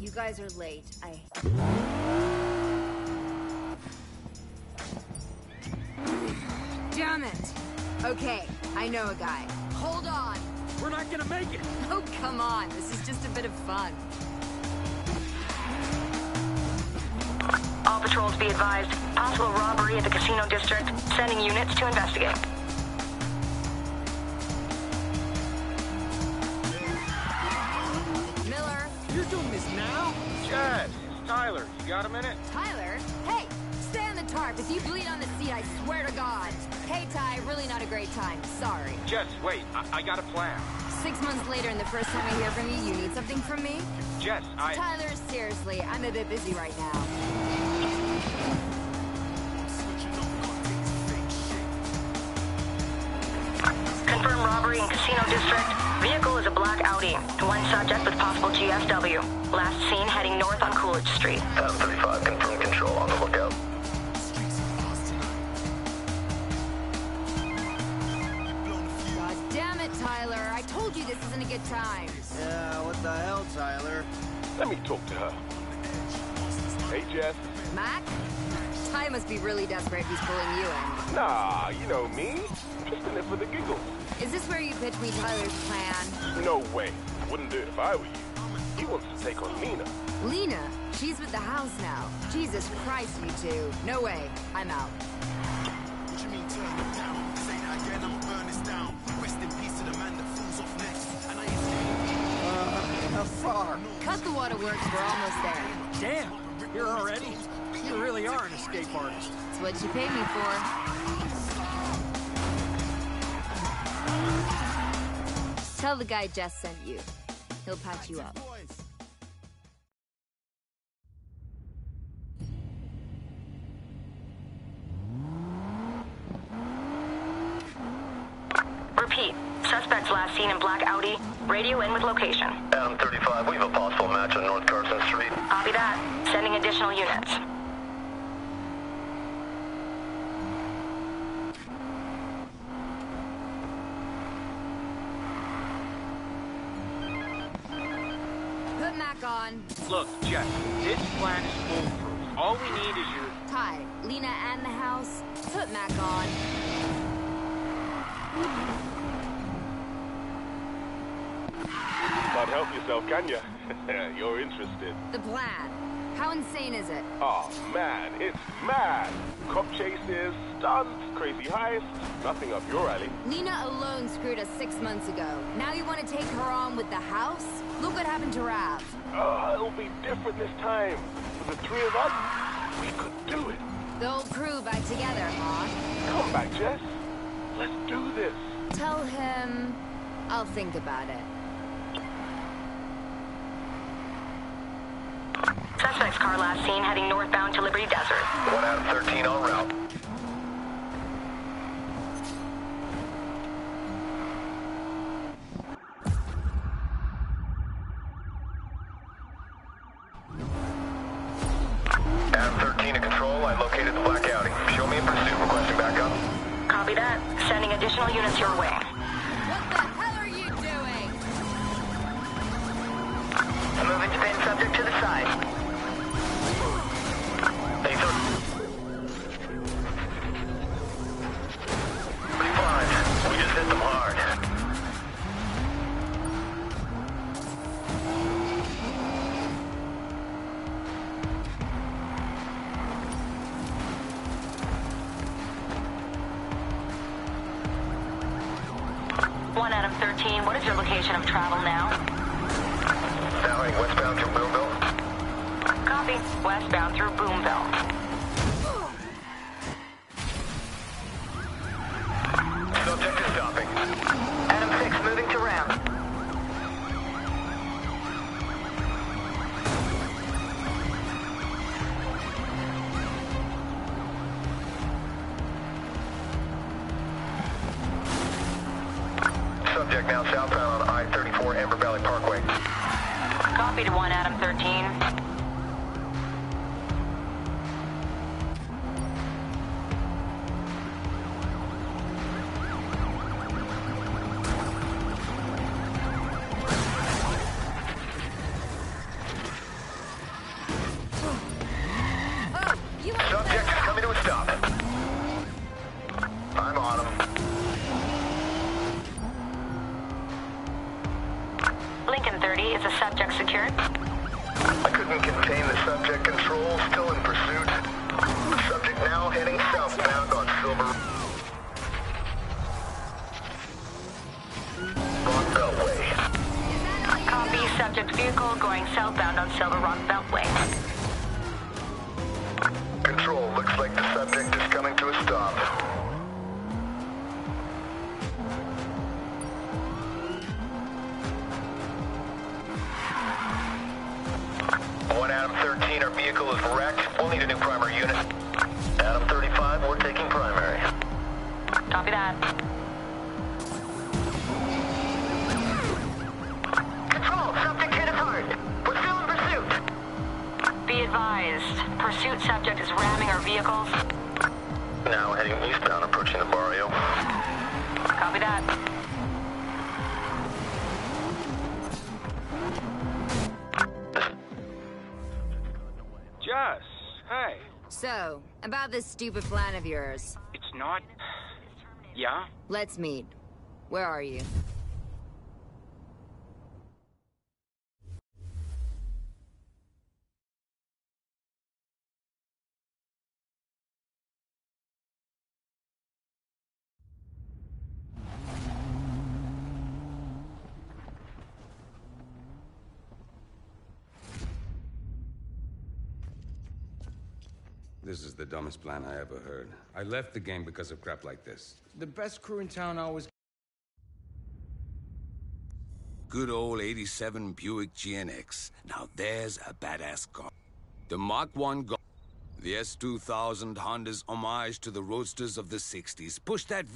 You guys are late. Damn it! Okay, I know a guy. Hold on! We're not gonna make it! Oh, come on. This is just a bit of fun. All patrols be advised. Possible robbery at the casino district. Sending units to investigate. Miller? You're doing this now? Jess, it's Tyler. You got a minute? Tyler? Hey! Stay on the tarp. If you bleed on the seat, I swear to God. Hey, Ty, really not a great time. Sorry. Jess, wait. I got a plan. 6 months later and the first time I hear from you, you need something from me? Jess, Tyler, seriously, I'm a bit busy right now. Confirmed robbery in casino district. Vehicle is a black Audi. One subject with possible GSW. Last seen heading north on Coolidge Street. 35, confirm control on the lookout. God damn it, Tyler. I told you this isn't a good time. Yeah, what the hell, Tyler? let me talk to her. Hey, Jess. Mac? Ty must be really desperate if he's pulling you in. Nah, you know me. Just in it for the giggles. Is this where you pitch me Tyler's plan? No way. Wouldn't do it if I were you. He wants to take on Lena. Lena? She's with the house now. Jesus Christ, you two. No way. I'm out. What you mean turn it down? Say that again, I'ma burn this down. Rest in peace to the man that falls off next. And I ain't How far? Cut the waterworks, we're almost there. Damn, you're already? You really are an escape artist. It's what you paid me for. Tell the guy Jess sent you. He'll patch you up. Repeat. Suspects last seen in black Audi. Radio in with location. Adam 35, we have a possible match on North Carson Street. Copy that. Sending additional units. Put Mac on. Look, Jess, this plan is foolproof. All we need is your... Ty, Lena and the house. Put Mac on. Can't help yourself, can you? You're interested. The plan. How insane is it? Oh, man, it's mad. Cop chases, stunts, crazy heists, nothing up your alley. Lena alone screwed us 6 months ago. Now you want to take her on with the house? Look what happened to Rav. It'll be different this time. With the three of us, we could do it. The whole crew back together, huh? Come back, Jess. Let's do this. Tell him I'll think about it. Suspect's car last seen heading northbound to Liberty Desert. 1 out of 13 en route. Adam 13 in control, I located the black Audi. Show me in pursuit, requesting backup. Copy that. Sending additional units your way. What the hell are you doing? Moving to pin subject to the side. Hey, 35, we just hit them hard. One Adam 13, what is your location of travel now? Now heading westbound through Boonville. Copy. Westbound through Boomville. Subject is stopping. Adam 6 moving to Ram. Subject now southbound on I-34 Amber Valley Parkway. Copy to 1 Adam 13. Maintain the subject control, still in pursuit. The subject now heading southbound on Silver Rock Beltway. Copy. Subject vehicle going southbound on Silver Rock Beltway. Control, looks like the subject is coming to a stop. One Adam 13, our vehicle is wrecked. We'll need a new primary unit. Adam 35, we're taking primary. Copy that. Control, subject hit us hard. We're still in pursuit. Be advised, pursuit subject is ramming our vehicles. Now heading eastbound, approaching the barrio. Copy that. Jess, hey. So, about this stupid plan of yours. It's not... Yeah? Let's meet. Where are you? This is the dumbest plan I ever heard. I left the game because of crap like this. The best crew in town always... Good old 87 Buick GNX. Now there's a badass car. The Mark I Golf. The S2000 Honda's homage to the roadsters of the 60s. Push that...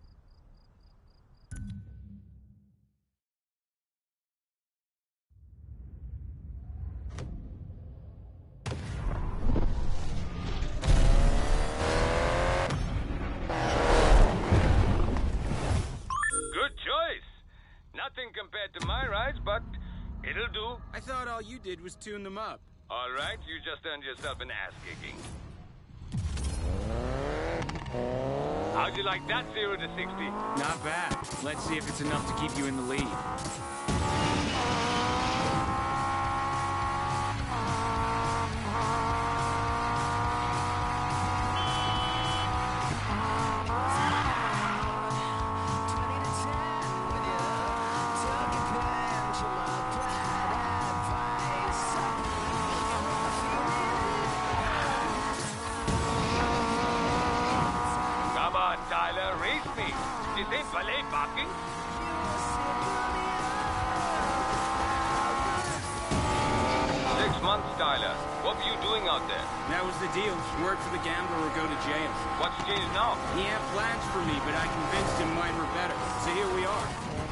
Nothing compared to my rides, but it'll do. I thought all you did was tune them up. All right, you just earned yourself an ass-kicking. How'd you like that 0 to 60? Not bad. Let's see if it's enough to keep you in the lead. Tyler, race me. This ain't valet parking. 6 months, Tyler. What were you doing out there? That was the deal. Work for the gambler or go to jail. What's changed now? He had plans for me, but I convinced him mine were better. So here we are.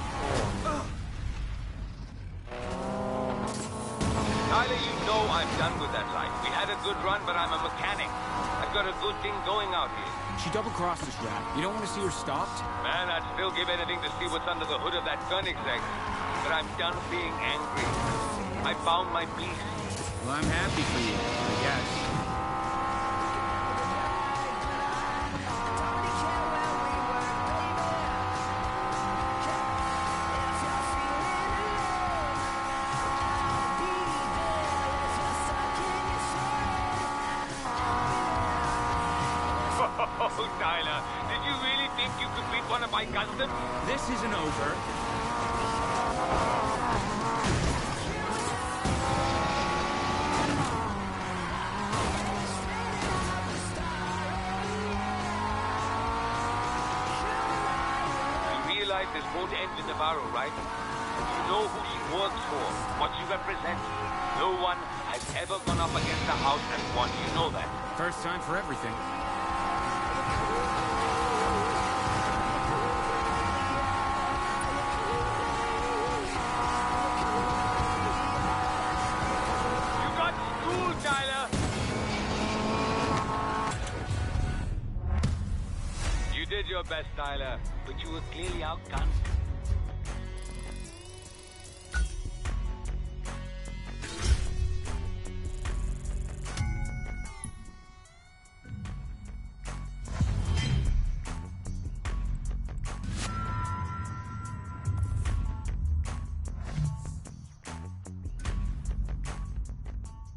Tyler, you know I'm done with that life. We had a good run, but I'm a mechanic. I've got a good thing going out here. She double-crossed us, Rat. You don't want to see her stopped? Man, I'd still give anything to see what's under the hood of that Koenigsegg. But I'm done being angry. I found my peace. Well, I'm happy for you, I guess. Oh, Tyler, did you really think you could beat one of my customs? This isn't over. You realize this won't end with Navarro, right? You know who she works for, what she represents. No one has ever gone up against the house and won. You know that. First time for everything. Your best, Tyler, but you were clearly outgunned.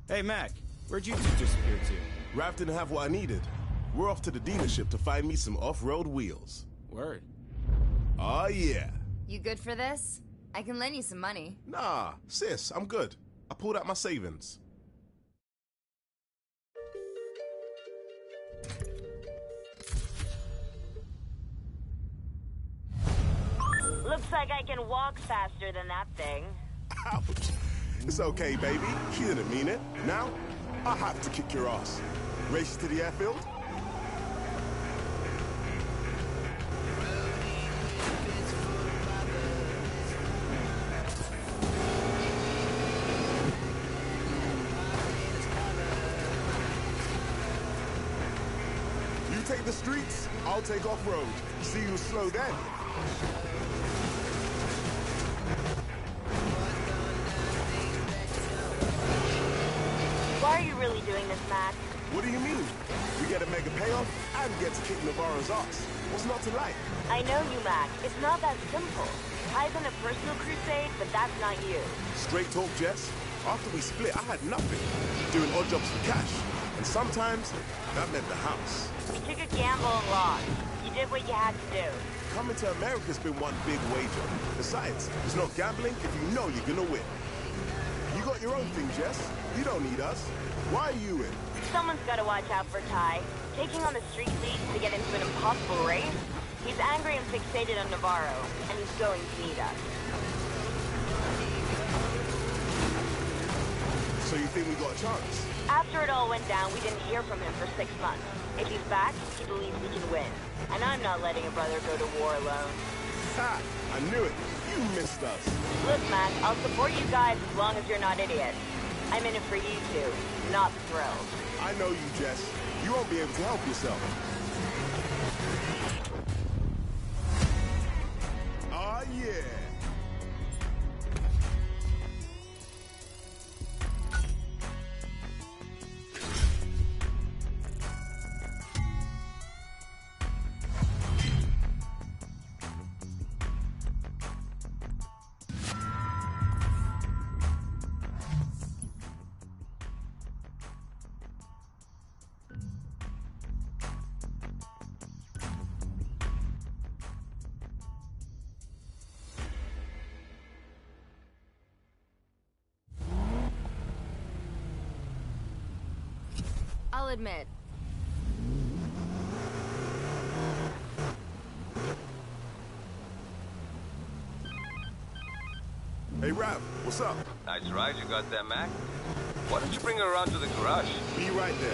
Hey, Mac, where'd you two disappear to? Rav didn't have what I needed. We're off to the dealership to find me some off-road wheels. Word. Oh, yeah. You good for this? I can lend you some money. Nah, sis, I'm good. I pulled out my savings. Looks like I can walk faster than that thing. Ouch. It's okay, baby. She didn't mean it. Now, I have to kick your ass. Race to the airfield? You take the streets, I'll take off-road. See you slow then. Why are you really doing this, Mac? What do you mean? We get a mega payoff and get to kick Navarro's ass. What's not to like? I know you, Mac. It's not that simple. I've been a personal crusade, but that's not you. Straight talk, Jess. After we split, I had nothing. Doing odd jobs for cash. And sometimes, that meant the house. You took a gamble and lost. You did what you had to do. Coming to America's been one big wager. Besides, it's not gambling if you know you're gonna win. You got your own thing, Jess. You don't need us. Why are you in? Someone's got to watch out for Ty. Taking on the street league to get into an impossible race? He's angry and fixated on Navarro, and he's going to need us. So you think we got a chance? After it all went down, we didn't hear from him for 6 months. If he's back, he believes we can win. And I'm not letting a brother go to war alone. Ha! I knew it. You missed us. Look, Mac, I'll support you guys as long as you're not idiots. I'm in it for you two, not the thrills. I know you, Jess. You won't be able to help yourself. Oh, yeah. I'll admit. Hey, Rav, what's up? Nice ride you got there, Mac. Why don't you bring her around to the garage? Be right there.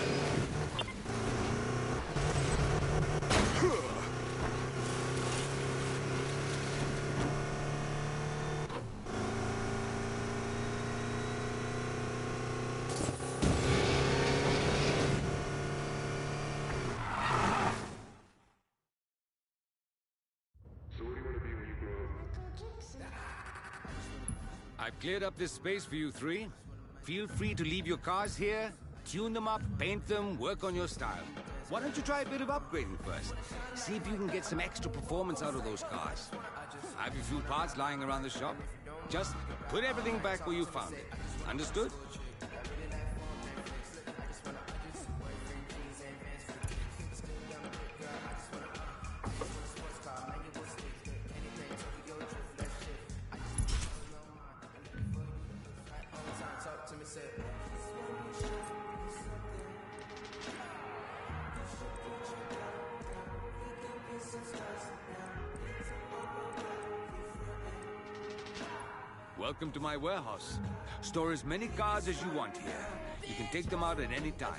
I've cleared up this space for you three. Feel free to leave your cars here, tune them up, paint them, work on your style. Why don't you try a bit of upgrading first? See if you can get some extra performance out of those cars. I have a few parts lying around the shop. Just put everything back where you found it. Understood? Welcome to my warehouse. Store as many cars as you want here. You can take them out at any time.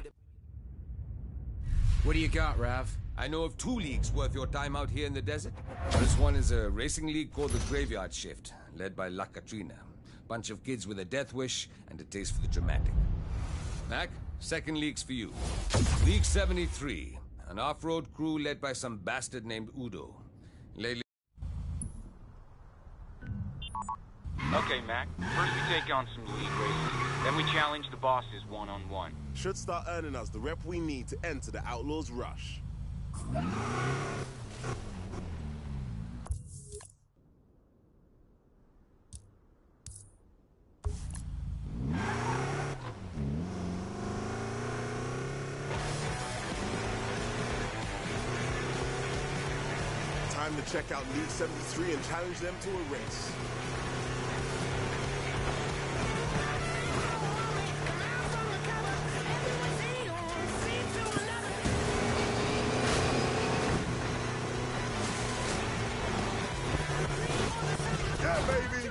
What do you got, Rav? I know of 2 leagues worth your time out here in the desert. This one is a racing league called the Graveyard Shift, led by La Katrina. Bunch of kids with a death wish and a taste for the dramatic. Mac, second league's for you. League 73, an off-road crew led by some bastard named Udo. Lately... Okay, Mac. First we take on some league races. Then we challenge the bosses one-on-one. Should start earning us the rep we need to enter the Outlaws Rush. Time to check out League 73 and challenge them to a race. Yeah, baby!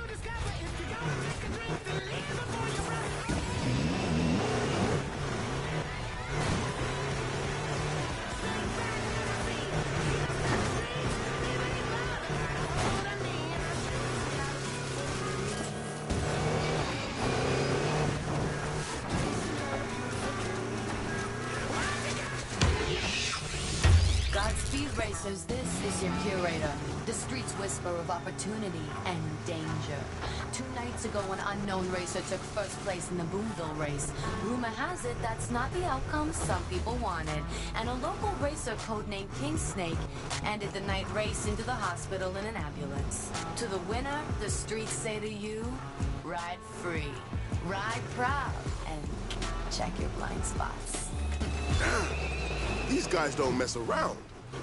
Godspeed Racers, this is your curator. The streets whisper of opportunity and danger. 2 nights ago, an unknown racer took first place in the Boomville race. Rumor has it that's not the outcome some people wanted. And a local racer codenamed King Snake ended the night race into the hospital in an ambulance. To the winner, the streets say to you, ride free, ride proud, and check your blind spots. These guys don't mess around.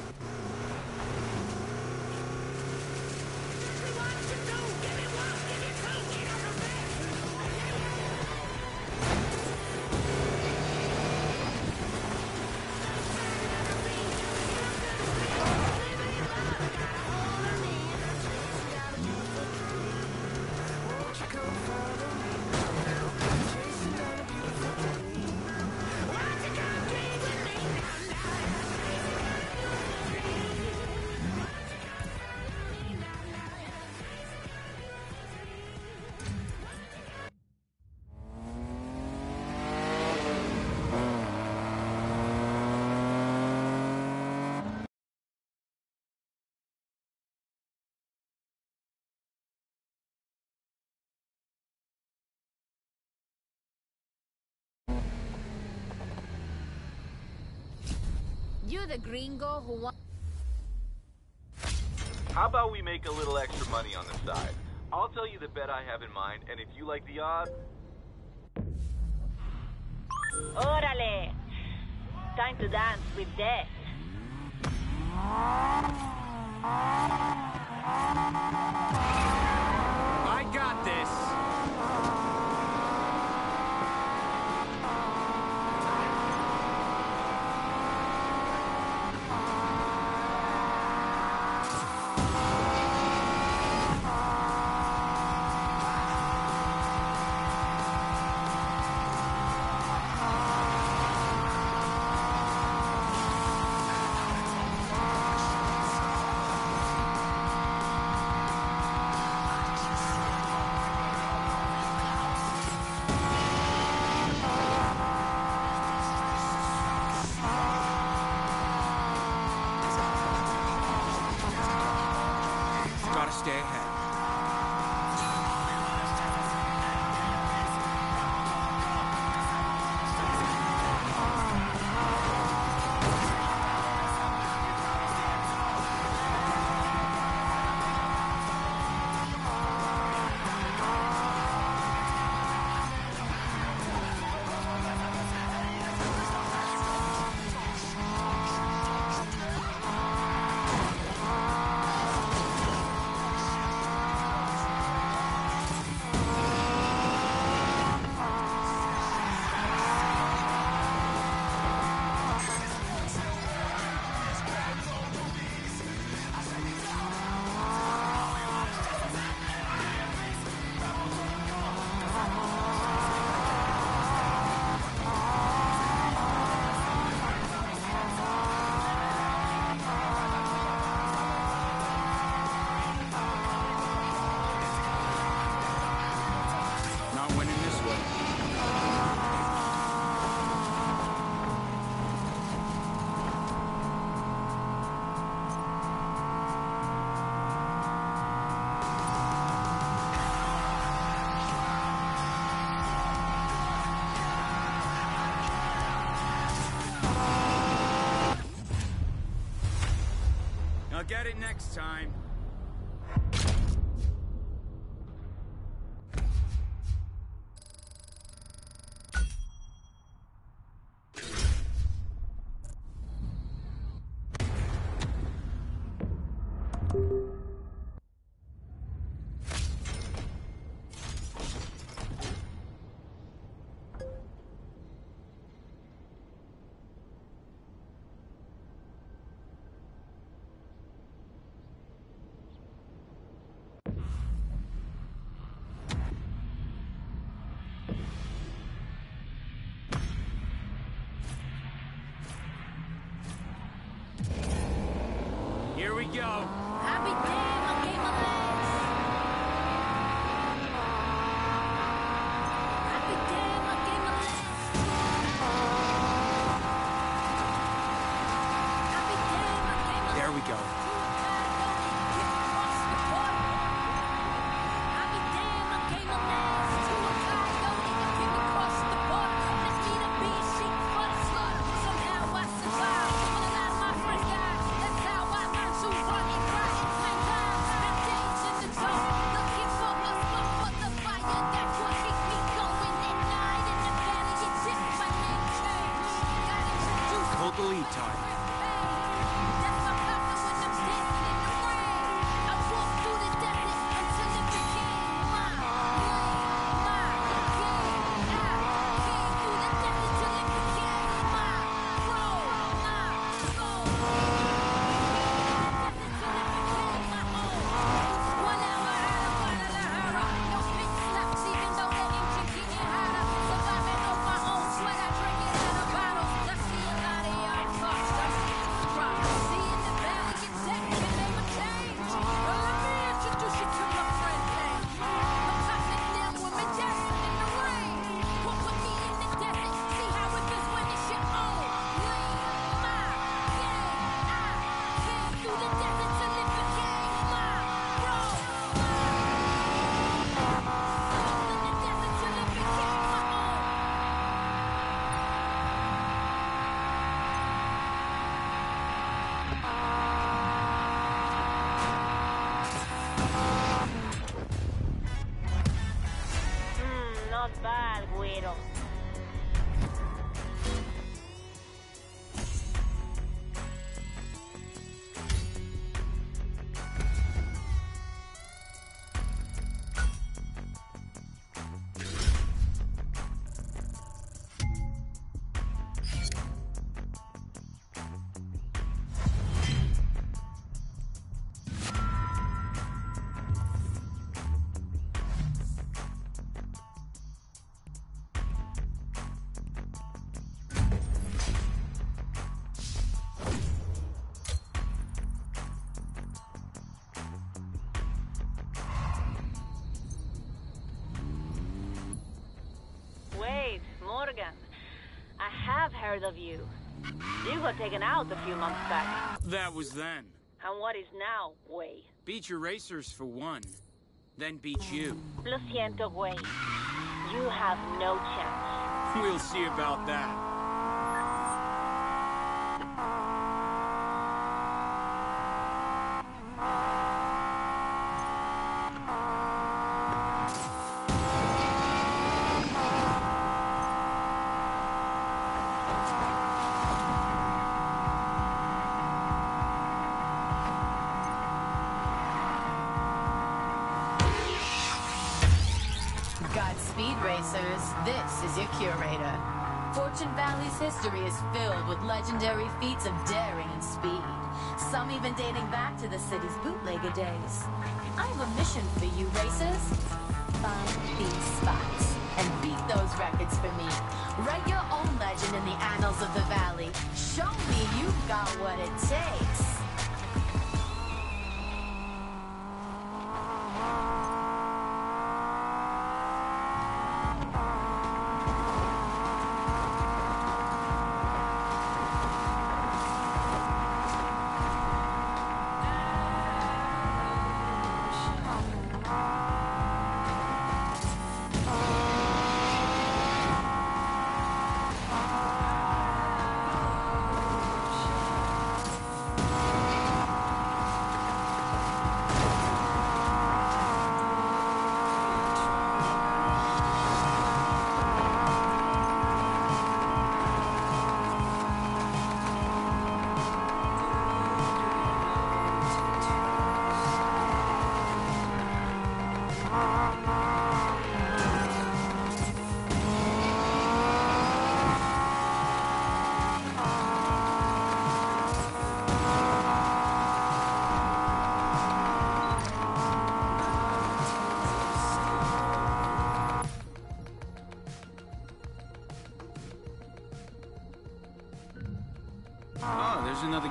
You the gringo who wants... How about we make a little extra money on the side? I'll tell you the bet I have in mind, and if you like the odds... Órale! Time to dance with death. I got this! Gotta stay ahead. next time. Here we go. Happy damn, I gave my legs. Happy damn, I gave my legs. Happy damn, I gave my legs. There we go. Happy damn, I gave my legs to a coyote that came across the border. Let's meet a bee sheep for the slaughter. Somehow I survived. When a lot of my friends died, that's how I learned to run and cry. When times had days in the dark, looking for a spot for the fire that would keep me going at night. In the valley, it's just my name changed. Got introduced. Hold the lead, Ty. That's my partner when I'm dancing in the rain. I walked through the desert until it became my lane, my game. I came through the desert till it became my road, my soul. Desert till it became my own. 1 hour out of Guadalajara, no big slaps even though the engine getting hotter. Surviving on my own sweat, I drink it out of bottles. I see a lot of y'all talk stuff. See in the valley, it's that your name will change. Well, let me introduce you to my friend Hank. My partner down with me dancing in the rain. Walk with me in the desert, see how it feels when it's your own lane. My game, I came through the desert till it became my road. In the desert till it became my own. Not bad, Guido. Wait, Morgan. I have heard of you. You got taken out a few months back. That was then. And what is now, Way? Beat your racers for one. Then beat you. Lo siento, Way. You have no chance. We'll see about that. Godspeed, racers. This is your curator. Fortune Valley's history is filled with legendary feats of daring and speed. Some even dating back to the city's bootlegger days. I have a mission for you, racers. Find these spots and beat those records for me. Write your own legend in the annals of the valley. Show me you've got what it takes.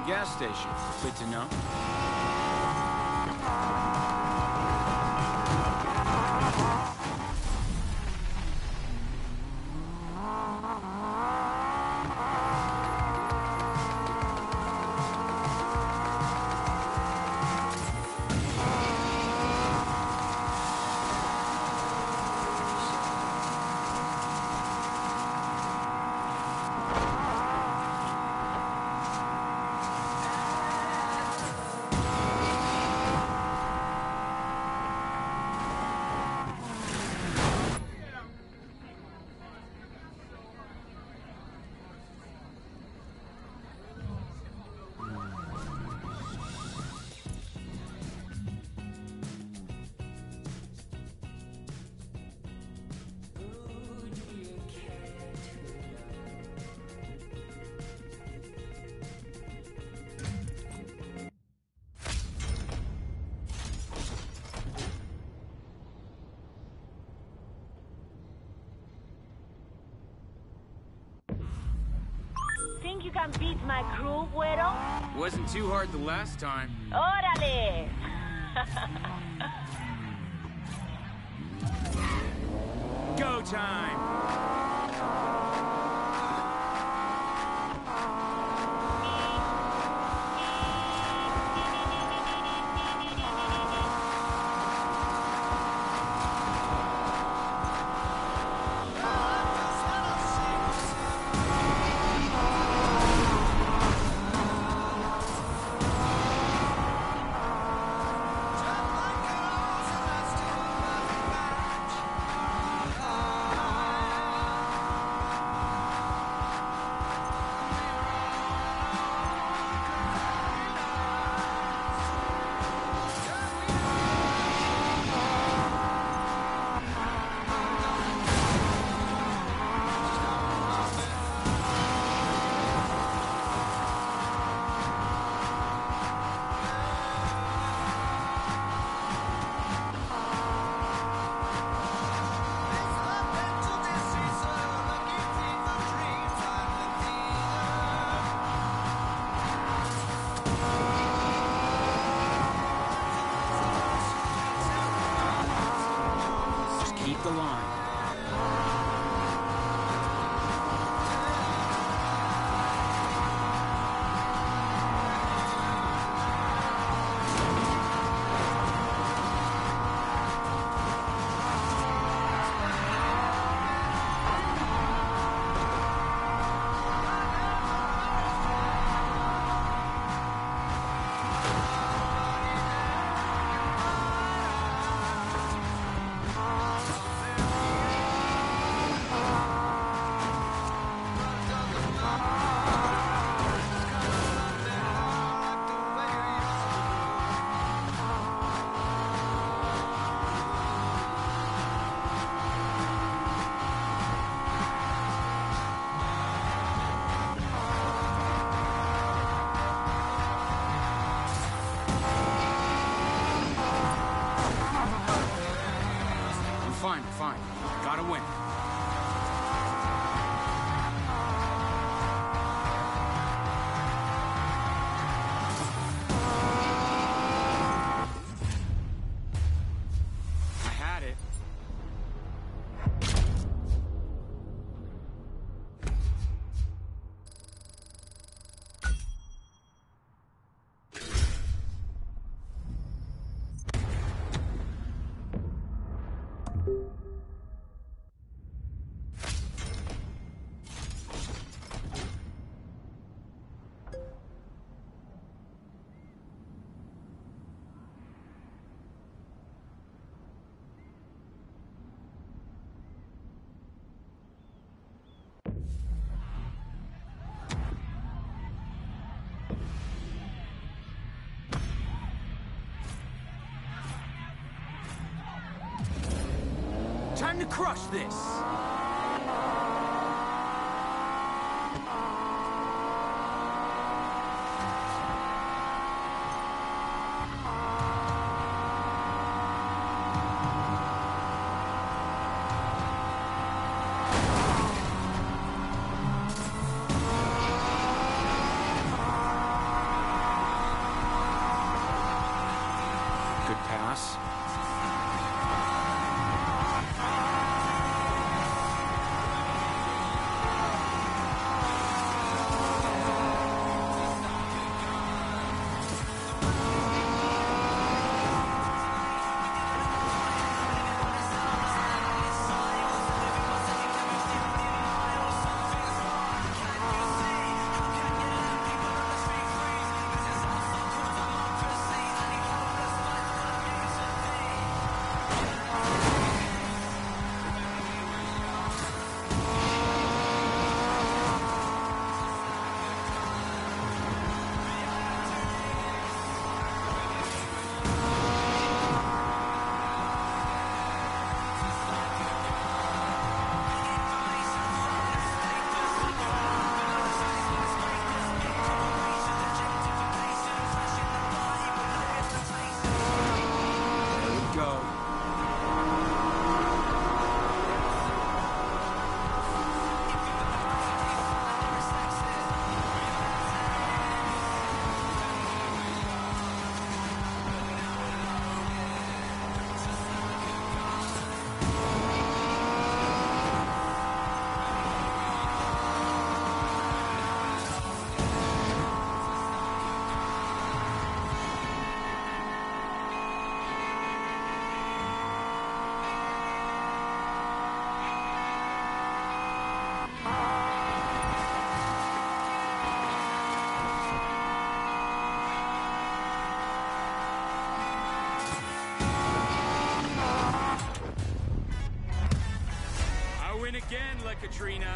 gas station. Good to know. Think you can beat my crew, Güero? Wasn't too hard the last time. Órale! Go time! Keep the line. Fine. Gotta win. I had it. Time to crush this! ass. Again, La Katrina.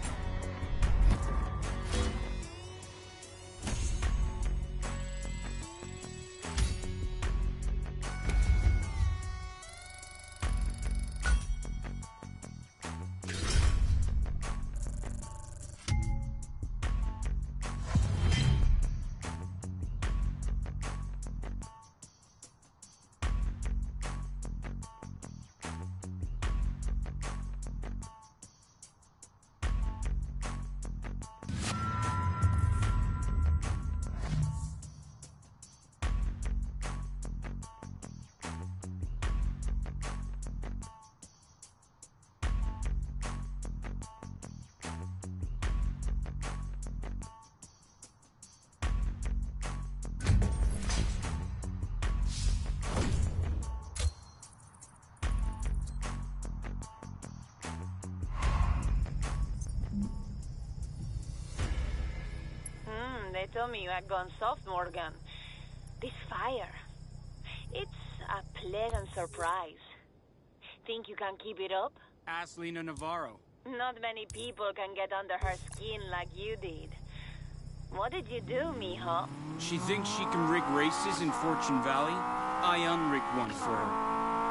They told me you had gone soft, Morgan. This fire, it's a pleasant surprise. Think you can keep it up? Ask Lena Navarro. Not many people can get under her skin like you did. What did you do, mijo? She thinks she can rig races in Fortune Valley. I unrigged one for her.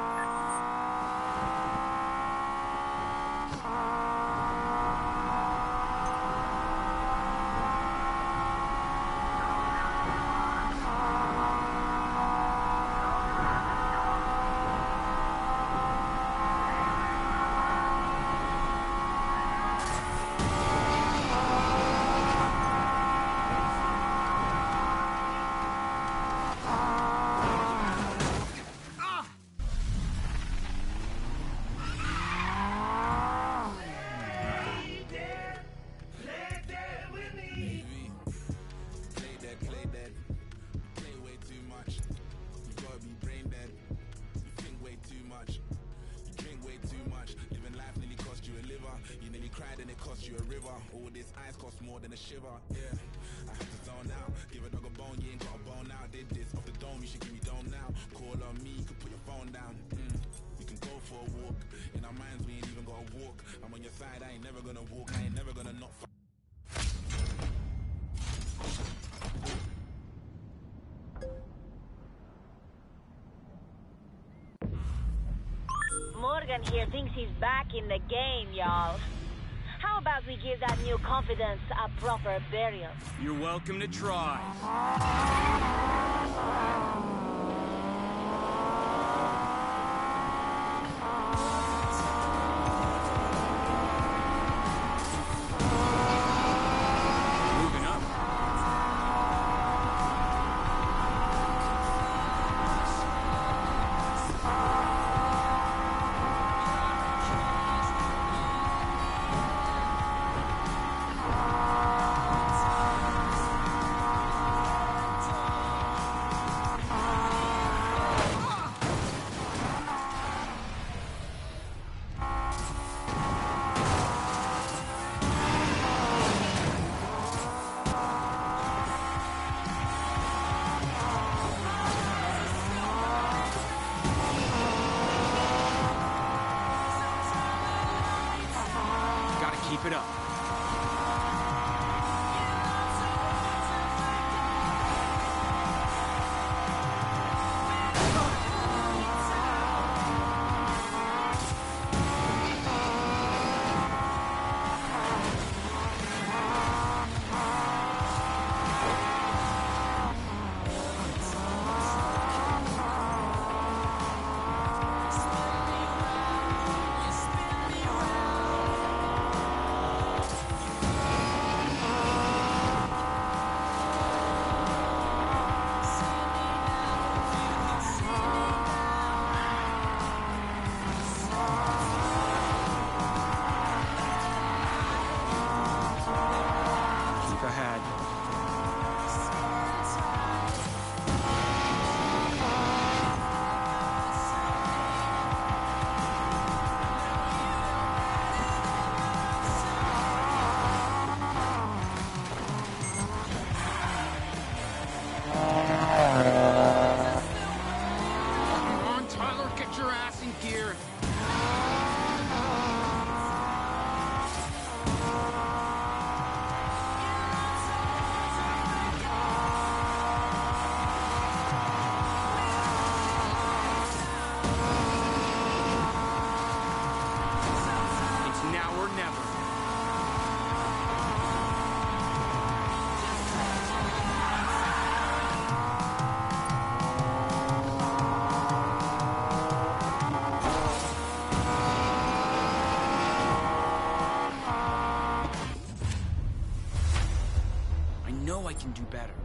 Morgan here thinks he's back in the game, y'all. How about we give that new confidence a proper burial? You're welcome to try. Keep it up. I can do better.